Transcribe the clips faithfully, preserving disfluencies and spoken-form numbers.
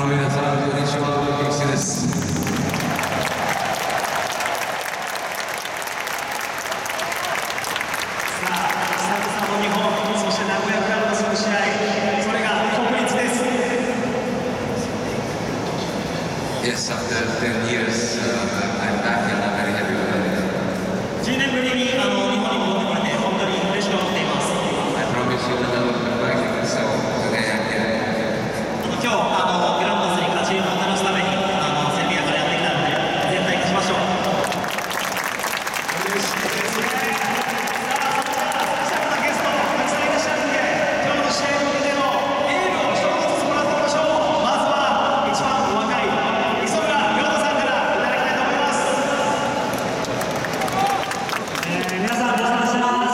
の皆さん、こんにちは、菊池です。 さあ、久々の日本、そして名古屋からのその試合、それが国立です。 Yes, after ten years, uh, I'm back and I'm very happy about it. じゅうねんぶりにあの日本に戻ってこれて、本当に嬉しく思っています。 I promise you that I will come back again, so today I'm here. 今日あのグランパスに勝ちをもたらすためにあのセルビアからやってきたので、絶対勝ちましょう。嬉しいですね。さあ、それではスペシャルなゲストたくさんいらっしゃるので、今日の試合に向けてのエールを一つずつもらっていきましょう。まずは一番お若い磯村亮太さんからいただきたいと思います。えー、皆さんよろしくお願いします。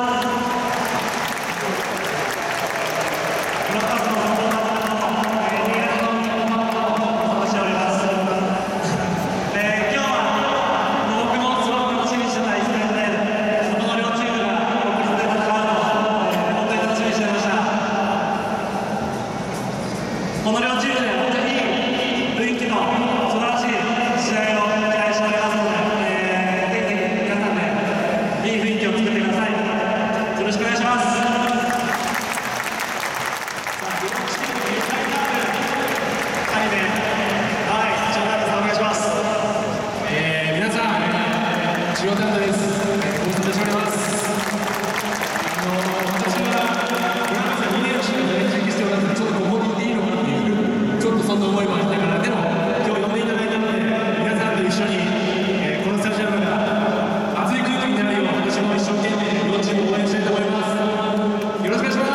グランパスのサポーターこの両チームで本当に雰囲気の素晴らしい試合を期待しておりますので、えー、ぜひ皆さんでいい雰囲気を作ってください。よろしくお願いします。さあ、両チームに最大の対面、はい、ジョーダンさんお願いします。 えー、皆さん、ジョーダンです。ご無沙汰しております。あの私はグランパスにねんしか在籍しておらず、ちょっとここにいていいのかなっていう、ちょっとそんな思いもありながら、でも今日呼んでいただいたので、皆さんと一緒に、えー、このスタジアムが熱い空気になるよう、私も一生懸命両チームを応援したいと思います。よろしくお願いします。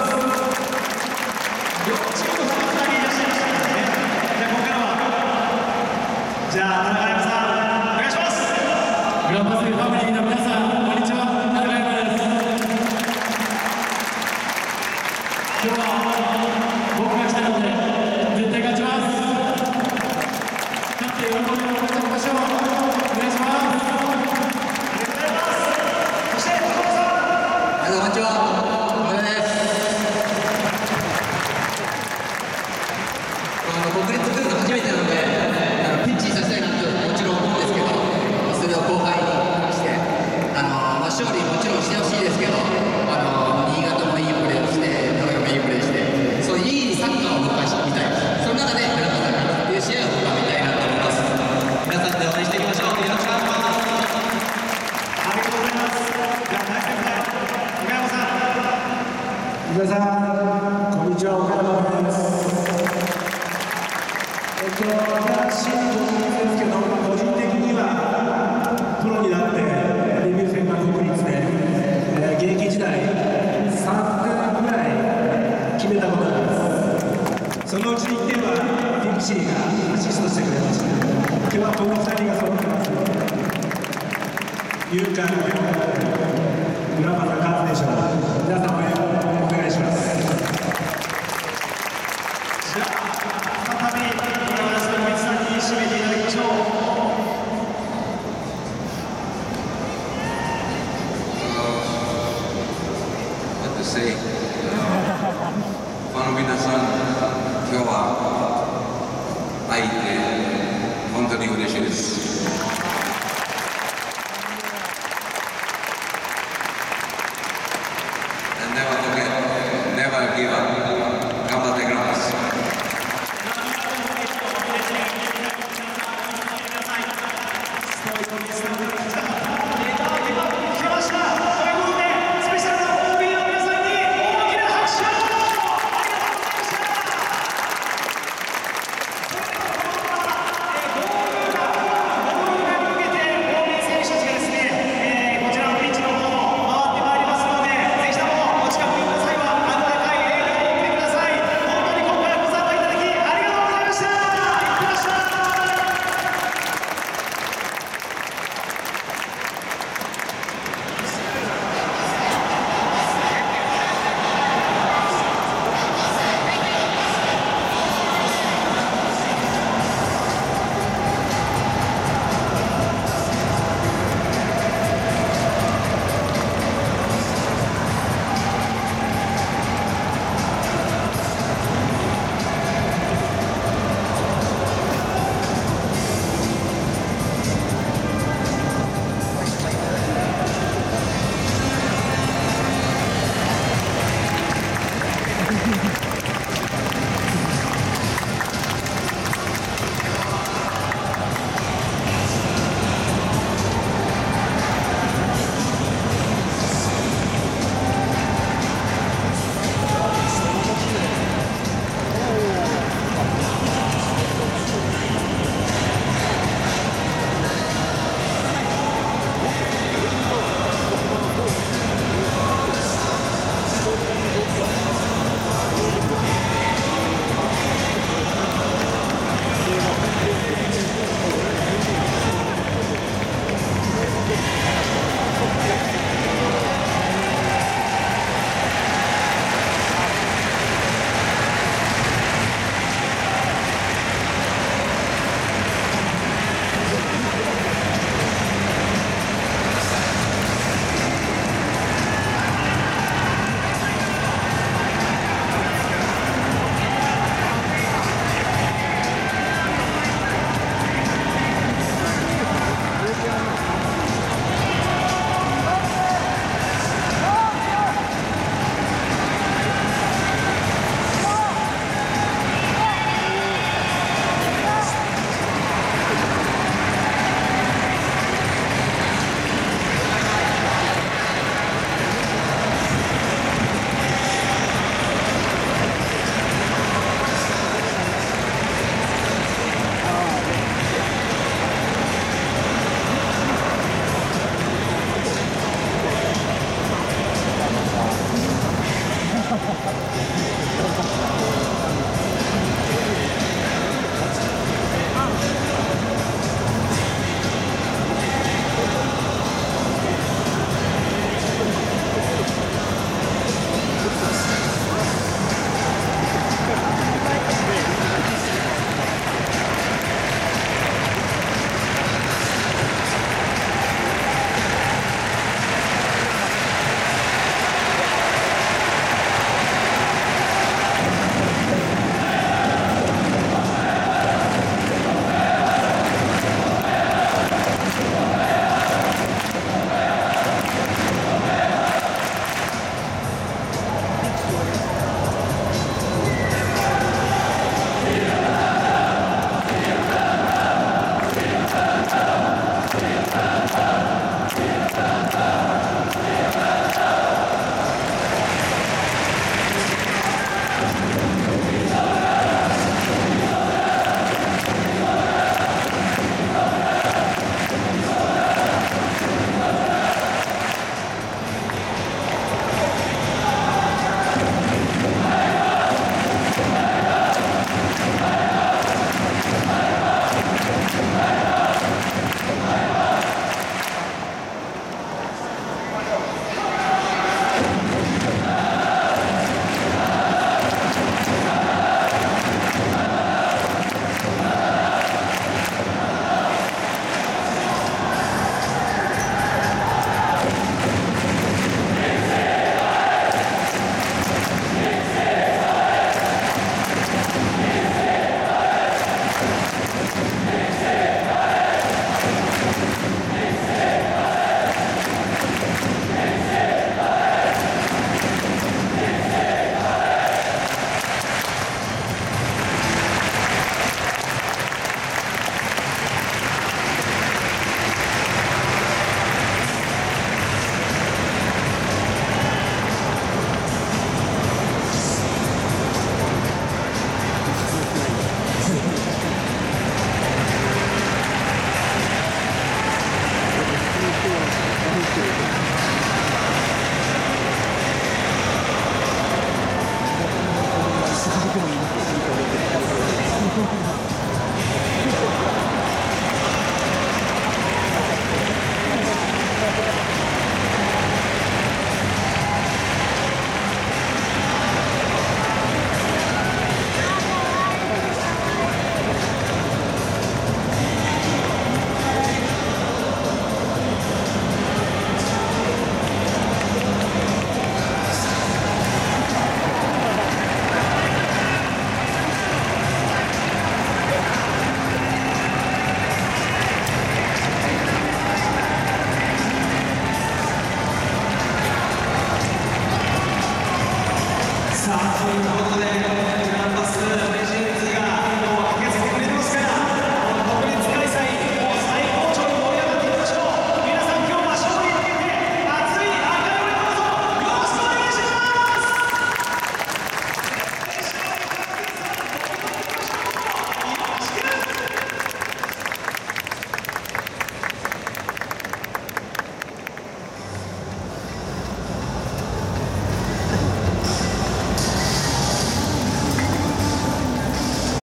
両チームのふたりいらっしゃいましたからね。じゃあここからは、じゃあ田中山さんお願いします。 グランパスファミリーの皆さん、こんにちは。田中山です。今日は僕が来たので絶対勝ちます。勝って喜んでもらいましょう。お願いします。 ありがとうございます。そして小野さん。 皆さんこんにちは。小野です。あの国立来るの初めてなので、あのピッチにさせたいなともちろん思うんですけど、それを後輩にして、あのまあ、勝利もちろんしてほしいですけど、あの新潟もいいプレーをして、名古屋もいいプレーして、そういういいサッカーを僕は見たい。その中でグランパスが勝つっていう試合を僕は見たいなと思います。皆さんで応援していきましょう。よろしくお願いします。 ありがとうございます。じゃあ大先輩、岡山さん。 皆さん、こんにちは、岡山です。えっと、新しいですけど、個人的にはプロになってデビュー戦が国立で、えー、現役時代さんてんぐらい決めたことがあります。そのうちいってんはピクシーがアシストしてくれました。今日はこのふたりが揃ってますので、勇敢にグランパスが勝つでしょう。皆さん応援お願いします。 じゃあ再び山梨の光さんに締めていただきましょう。 What to say? ファンの皆さん、今日は会えて本当に嬉しいです。And never forget, never give up.